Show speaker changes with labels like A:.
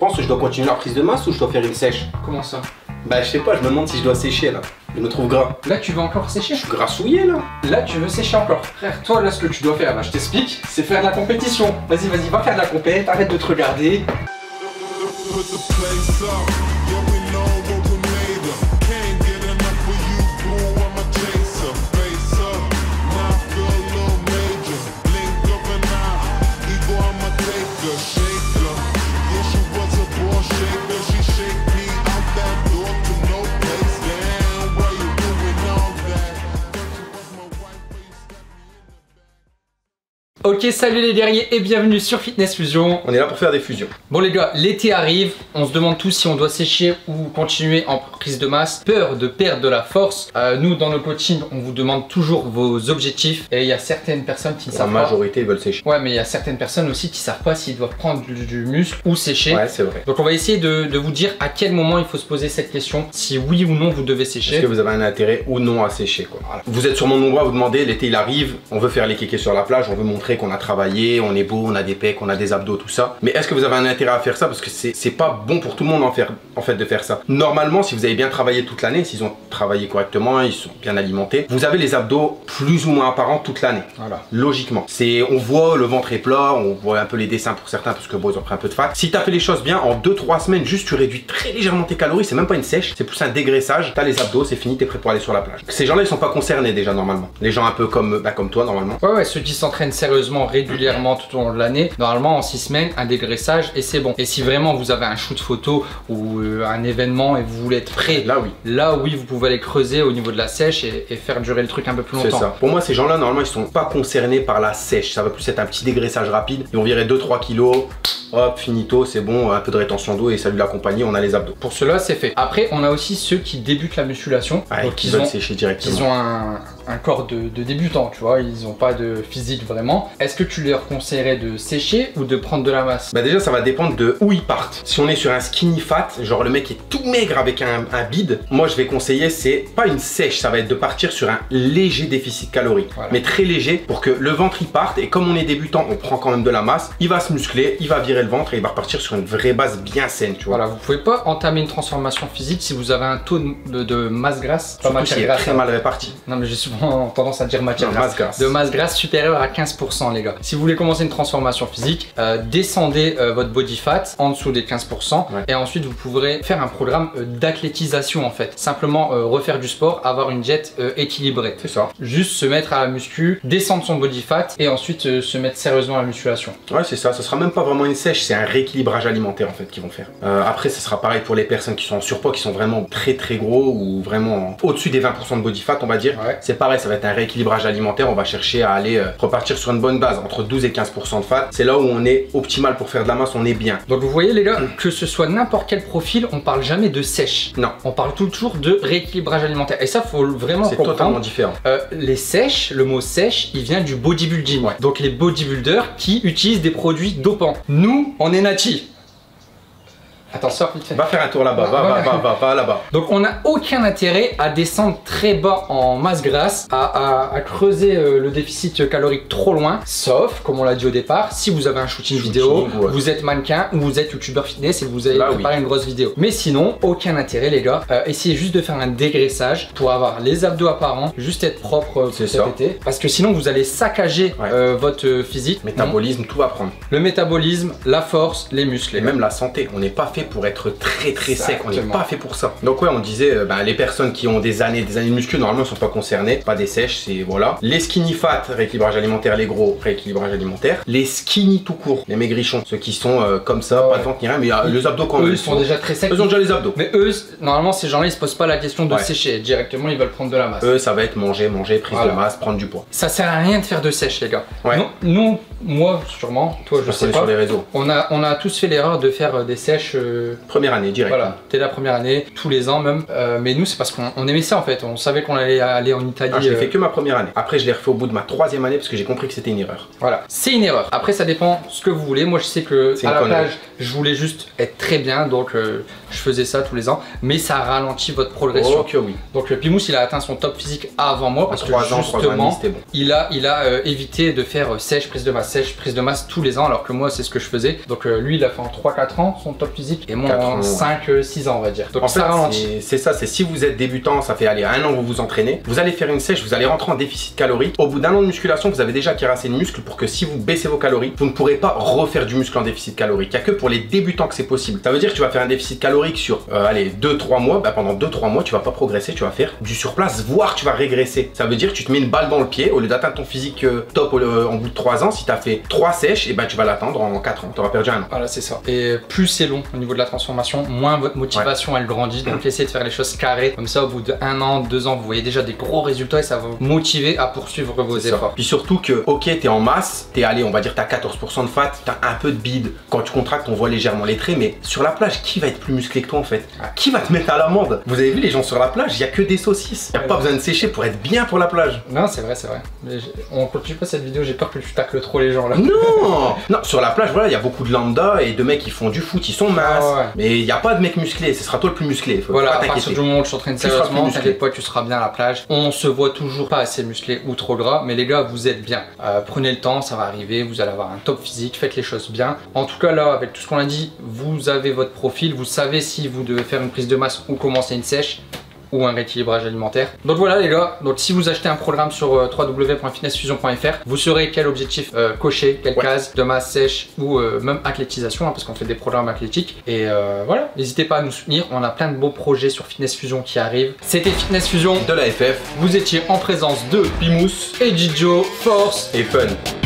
A: penses que je dois continuer la prise de masse ou je dois faire une sèche?
B: Comment ça?
A: Bah je sais pas, je me demande si je dois sécher là. Je me trouve gras.
B: Là tu veux encore sécher?
A: Je suis grassouillé là.
B: Là tu veux sécher encore. Frère, toi là ce que tu dois faire, là je t'explique, c'est faire de la compétition. Vas-y, vas-y, va faire de la compète, arrête de te regarder. Ok, salut les guerriers et bienvenue sur Fitness Fusion.
A: On est là pour faire des fusions.
B: Bon les gars, l'été arrive, on se demande tous si on doit sécher ou continuer en prise de masse. Peur de perdre de la force. Nous dans nos coachings, on vous demande toujours vos objectifs. Et il y a certaines personnes qui ne savent pas.
A: La majorité veulent sécher.
B: Ouais, mais il y a certaines personnes aussi qui ne savent pas s'ils doivent prendre du muscle ou sécher.
A: Ouais, c'est vrai.
B: Donc on va essayer de vous dire à quel moment il faut se poser cette question. Si oui ou non vous devez sécher.
A: Est-ce que vous avez un intérêt ou non à sécher quoi. Voilà. Vous êtes sûrement nombreux à vous demander, l'été il arrive, on veut faire les kékés sur la plage, on veut montrer qu'on a travaillé, on est beau, on a des pecs, on a des abdos, tout ça. Mais est-ce que vous avez un intérêt à faire ça? Parce que c'est pas bon pour tout le monde en fait de faire ça. Normalement, si vous avez bien travaillé toute l'année, s'ils ont travaillé correctement, ils sont bien alimentés, vous avez les abdos plus ou moins apparents toute l'année. Voilà. Logiquement. On voit le ventre est plat, on voit un peu les dessins pour certains parce que bon, ils ont pris un peu de fat. Si tu as fait les choses bien, en 2-3 semaines, juste tu réduis très légèrement tes calories, c'est même pas une sèche, c'est plus un dégraissage. Tu as les abdos, c'est fini, t'es prêt pour aller sur la plage. Ces gens-là, ils sont pas concernés déjà normalement. Les gens un peu comme toi normalement.
B: Ouais, ceux qui s'entraînent sérieusement, régulièrement tout au long de l'année, normalement en 6 semaines, un dégraissage et c'est bon. Et si vraiment vous avez un shoot photo ou un événement et vous voulez être prêt, là oui, vous pouvez aller creuser au niveau de la sèche et faire durer le truc un peu plus longtemps.
A: C'est ça. Pour moi, ces gens-là, normalement, ils sont pas concernés par la sèche. Ça va plus être un petit dégraissage rapide. Ils vont virer 2-3 kilos. Hop, finito, c'est bon, un peu de rétention d'eau et salut la compagnie, on a les abdos.
B: Pour cela, c'est fait. Après, on a aussi ceux qui débutent la musculation.
A: Donc ils veulent sécher directement.
B: Ils ont un corps de débutant, tu vois, ils n'ont pas de physique vraiment. Est-ce que tu leur conseillerais de sécher ou de prendre de la masse?
A: Bah déjà, ça va dépendre de où ils partent. Si on est sur un skinny fat, genre le mec est tout maigre avec un bide, moi je vais conseiller, c'est pas une sèche, ça va être de partir sur un léger déficit calorique. Voilà. Mais très léger pour que le ventre il parte et comme on est débutant, on prend quand même de la masse, il va se muscler, il va virer le ventre et il va repartir sur une vraie base bien saine, tu vois.
B: Voilà, vous pouvez pas entamer une transformation physique si vous avez un taux de masse grasse, pas matière grasse,
A: très mal réparti.
B: Non mais j'ai souvent tendance à dire matière grasse. De masse grasse supérieure à 15% les gars. Si vous voulez commencer une transformation physique, descendez votre body fat en dessous des 15% et ensuite vous pourrez faire un programme d'athlétisation en fait. Simplement refaire du sport, avoir une diète équilibrée. C'est ça. Juste se mettre à la muscu, descendre son body fat et ensuite se mettre sérieusement à la musculation.
A: Ouais, c'est ça. Ce sera même pas vraiment une sèche, c'est un rééquilibrage alimentaire en fait qu'ils vont faire. Après, ce sera pareil pour les personnes qui sont en surpoids, qui sont vraiment très gros ou vraiment au-dessus des 20% de body fat, on va dire. Ouais. C'est pareil, ça va être un rééquilibrage alimentaire. On va chercher à aller repartir sur une bonne base entre 12 et 15% de fat. C'est là où on est optimal pour faire de la masse, on est bien.
B: Donc vous voyez les gars, que ce soit n'importe quel profil, on parle jamais de sèche.
A: Non.
B: On parle toujours de rééquilibrage alimentaire. Et ça, faut vraiment comprendre.
A: C'est totalement différent.
B: Les sèches, le mot sèche, il vient du bodybuilding. Ouais. Donc les bodybuilders qui utilisent des produits dopants. Nous, on est natifs. Attends, sors vite fait.
A: Va faire un tour là-bas, va là-bas.
B: Donc on n'a aucun intérêt à descendre très bas en masse grasse, à creuser le déficit calorique trop loin, sauf, comme on l'a dit au départ, si vous avez un shooting vidéo, vous êtes mannequin ou vous êtes youtubeur fitness et vous avez préparé une grosse vidéo. Mais sinon, aucun intérêt les gars, essayez juste de faire un dégraissage pour avoir les abdos apparents, juste être propre cet été. Parce que sinon vous allez saccager votre physique.
A: Métabolisme, tout va prendre.
B: Le métabolisme, la force, les muscles.
A: Et même la santé, on n'est pas fait pour être très sec, on n'est pas fait pour ça. Donc ouais, on disait, les personnes qui ont des années de muscu, normalement ne sont pas concernées, pas des sèches, c'est voilà. Les skinny fat, rééquilibrage alimentaire, les gros, rééquilibrage alimentaire. Les skinny tout court, les maigrichons, ceux qui sont comme ça, pas de ventre ni rien, mais les abdos quand même.
B: Eux ils sont déjà très secs.
A: Eux ont déjà les abdos.
B: Mais eux, normalement ces gens-là ils se posent pas la question de sécher, directement ils veulent prendre de la masse.
A: Eux ça va être manger, prise de masse, prendre du poids.
B: Ça sert à rien de faire de sèche les gars. Ouais. Nous, moi sûrement, toi je sais pas.
A: Sur les réseaux.
B: On a tous fait l'erreur de faire des sèches.
A: Première année, direct.
B: Voilà, dès la première année, tous les ans même. Mais nous, c'est parce qu'on aimait ça en fait. On savait qu'on allait aller en Italie.
A: Je l'ai fait que ma première année. Après, je l'ai refait au bout de ma 3e année parce que j'ai compris que c'était une erreur.
B: Voilà, c'est une erreur. Après, ça dépend ce que vous voulez. Moi, je sais que à la plage, je voulais juste être très bien, donc je faisais ça tous les ans. Mais ça ralentit votre progression.
A: Ok, oui.
B: Donc Pimous, il a atteint son top physique avant moi parce que justement, bon. il a évité de faire sèche, prise de masse tous les ans, alors que moi, c'est ce que je faisais. Donc lui, il a fait en 3-4 ans son top physique. physique et moins en 5-6 ans on va dire. Donc
A: en
B: ça
A: fait,
B: ralentit.
A: c'est ça, c'est si vous êtes débutant, ça fait aller 1 an que vous vous entraînez, vous allez faire une sèche, vous allez rentrer en déficit calorique. Au bout d'1 an de musculation, vous avez déjà acquis assez de muscles pour que si vous baissez vos calories, vous ne pourrez pas refaire du muscle en déficit calorique. Il n'y a que pour les débutants que c'est possible. Ça veut dire que tu vas faire un déficit calorique sur allez 2-3 mois, bah, pendant 2-3 mois tu vas pas progresser, tu vas faire du surplace, voire tu vas régresser. Ça veut dire que tu te mets une balle dans le pied, au lieu d'atteindre ton physique top en bout de 3 ans, si tu as fait 3 sèches, et ben tu vas l'atteindre en 4 ans, tu auras perdu 1 an.
B: Voilà, c'est ça. Et plus c'est long au niveau de la transformation, moins votre motivation elle grandit. Donc essayez de faire les choses carrées. Comme ça, au bout de 1 an, 2 ans, vous voyez déjà des gros résultats et ça va vous motiver à poursuivre vos efforts.
A: Puis surtout que, ok, t'es en masse, t'es allé, on va dire, t'as 14% de fat, t'as un peu de bide. Quand tu contractes, on voit légèrement les traits, mais sur la plage, qui va être plus musclé que toi en fait? Qui va te mettre à l'amende? Vous avez vu les gens sur la plage, il y a que des saucisses. Il n'y a pas besoin de sécher pour être bien pour la plage.
B: Non, c'est vrai, c'est vrai. Mais on continue pas cette vidéo, j'ai peur que tu tacles trop les gens là.
A: Non, non, sur la plage, voilà, il y a beaucoup de lambda et de mecs qui font du foot, ils sont minces. Mais il n'y a pas de mec musclé, ce sera toi le plus musclé. Faut
B: voilà,
A: pas
B: à partir du moment où tu t'entraînes sérieusement, t'inquiète pas, tu seras bien à la plage. On se voit toujours pas assez musclé ou trop gras, mais les gars, vous êtes bien. Prenez le temps, ça va arriver, vous allez avoir un top physique, faites les choses bien. En tout cas, là, avec tout ce qu'on a dit, vous avez votre profil, vous savez si vous devez faire une prise de masse ou commencer une sèche ou un rééquilibrage alimentaire. Donc voilà les gars, donc si vous achetez un programme sur www.fitnessfusion.fr, vous saurez quel objectif cocher, quelle case de masse sèche ou même athlétisation, hein, parce qu'on fait des programmes athlétiques. Et voilà, n'hésitez pas à nous soutenir, on a plein de beaux projets sur Fitness Fusion qui arrivent. C'était Fitness Fusion
A: de la FF.
B: Vous étiez en présence de
A: Pimous
B: et Gijo, force
A: et fun.